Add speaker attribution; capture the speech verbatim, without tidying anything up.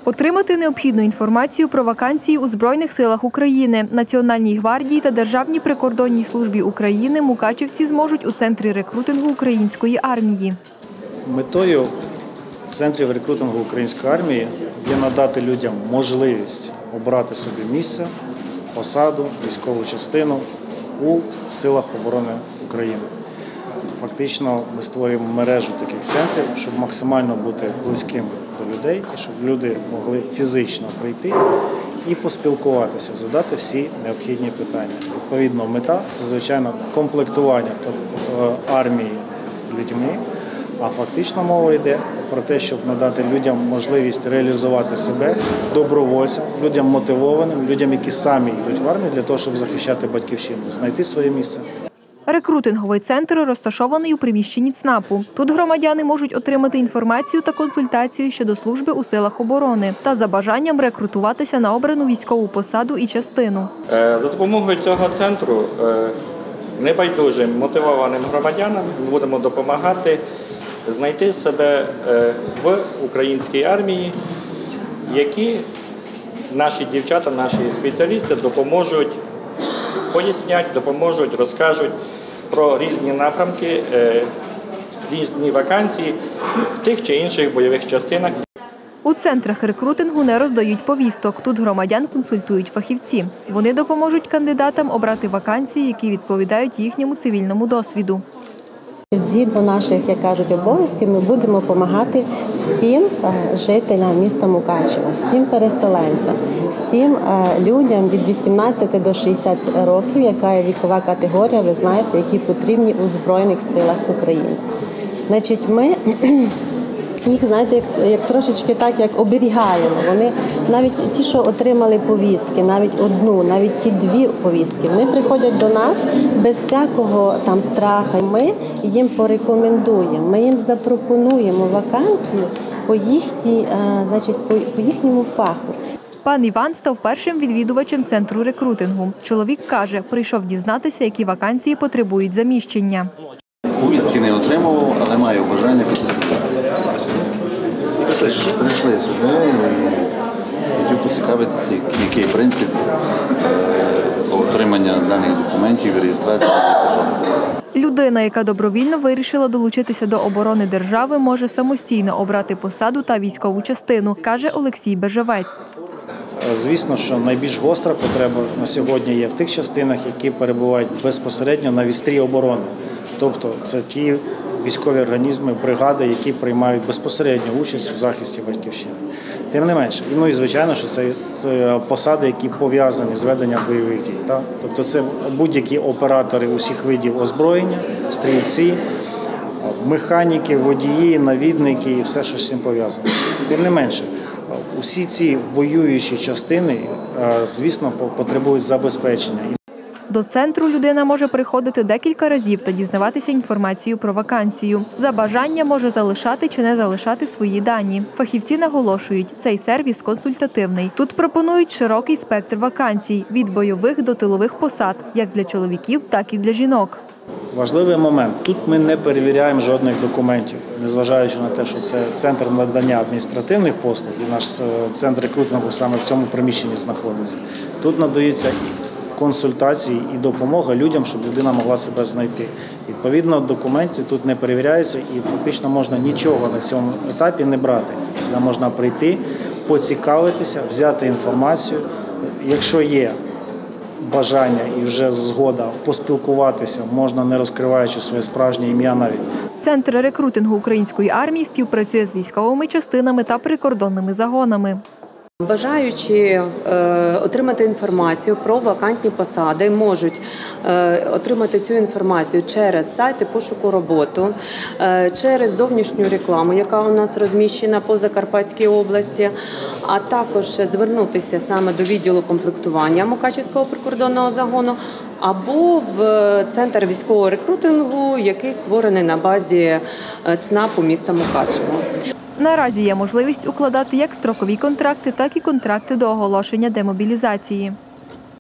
Speaker 1: Отримати необхідну інформацію про вакансії у Збройних силах України, Національній гвардії та Державній прикордонній службі України мукачівці зможуть у Центрі рекрутингу Української армії.
Speaker 2: Метою Центрів рекрутингу Української армії є надати людям можливість обрати собі місце, посаду, військову частину у Силах оборони України. Фактично ми створюємо мережу таких центрів, щоб максимально бути близьким до людей, і щоб люди могли фізично прийти і поспілкуватися, задати всі необхідні питання. Відповідно, мета – це, звичайно, комплектування армії людьми, а фактично мова йде про те, щоб надати людям можливість реалізувати себе добровольцям, людям мотивованим, людям, які самі йдуть в армію для того, щоб захищати батьківщину, знайти своє місце.
Speaker 1: Рекрутинговий центр розташований у приміщенні ЦНАПу. Тут громадяни можуть отримати інформацію та консультацію щодо служби у силах оборони та за бажанням рекрутуватися на обрану військову посаду і частину.
Speaker 3: За допомогою цього центру небайдужим, мотивованим громадянам будемо допомагати знайти себе в українській армії, які наші дівчата, наші спеціалісти допоможуть, пояснять, допоможуть, розкажуть про різні напрямки, різні вакансії в тих чи інших бойових частинах.
Speaker 1: У центрах рекрутингу не роздають повісток. Тут громадян консультують фахівці. Вони допоможуть кандидатам обрати вакансії, які відповідають їхньому цивільному досвіду.
Speaker 4: Згідно наших, як кажуть, обов'язків, ми будемо допомагати всім жителям міста Мукачева, всім переселенцям, всім людям від вісімнадцяти до шістдесяти років, яка є вікова категорія, ви знаєте, які потрібні у Збройних силах України. Значить, ми їх, знаєте, як, як трошечки так, як оберігаємо. Вони, навіть ті, що отримали повістки, навіть одну, навіть ті дві повістки, вони приходять до нас без всякого там страху. Ми їм порекомендуємо, ми їм запропонуємо вакансію по, їхній, значить, по, по їхньому фаху.
Speaker 1: Пан Іван став першим відвідувачем центру рекрутингу. Чоловік каже, прийшов дізнатися, які вакансії потребують заміщення.
Speaker 5: Повістки не отримував, але маю бажання піти сюди. Прийшли сюди і хотів поцікавитися, який принцип отримання даних документів і реєстрації особи.
Speaker 1: Людина, яка добровільно вирішила долучитися до оборони держави, може самостійно обрати посаду та військову частину, каже Олексій Бежевець.
Speaker 2: Звісно, що найбільш гостра потреба на сьогодні є в тих частинах, які перебувають безпосередньо на вістрі оборони. Тобто це ті військові організми, бригади, які приймають безпосередню участь в захисті батьківщини. Тим не менше, ну і звичайно, що це посади, які пов'язані з веденням бойових дій. Так? Тобто це будь-які оператори усіх видів озброєння, стрільці, механіки, водії, навідники і все, що з цим пов'язано. Тим не менше, усі ці воюючі частини, звісно, потребують забезпечення.
Speaker 1: До центру людина може приходити декілька разів та дізнаватися інформацію про вакансію. За бажання може залишати чи не залишати свої дані. Фахівці наголошують, цей сервіс консультативний. Тут пропонують широкий спектр вакансій – від бойових до тилових посад, як для чоловіків, так і для жінок.
Speaker 2: Важливий момент. Тут ми не перевіряємо жодних документів, незважаючи на те, що це центр надання адміністративних послуг, і наш центр рекрутингу саме в цьому приміщенні знаходиться. Тут надаються консультації і допомога людям, щоб людина могла себе знайти. Відповідно, документи тут не перевіряються і фактично можна нічого на цьому етапі не брати. Сюди можна прийти, поцікавитися, взяти інформацію. Якщо є бажання і вже згода поспілкуватися, можна не розкриваючи своє справжнє ім'я навіть.
Speaker 1: Центр рекрутингу Української армії співпрацює з військовими частинами та прикордонними загонами.
Speaker 6: Бажаючи е, отримати інформацію про вакантні посади, можуть е, отримати цю інформацію через сайти пошуку роботи, е, через зовнішню рекламу, яка у нас розміщена по Закарпатській області, а також звернутися саме до відділу комплектування Мукачівського прикордонного загону або в центр військового рекрутингу, який створений на базі ЦНАПу міста Мукачева.
Speaker 1: Наразі є можливість укладати як строкові контракти, так і контракти до оголошення демобілізації.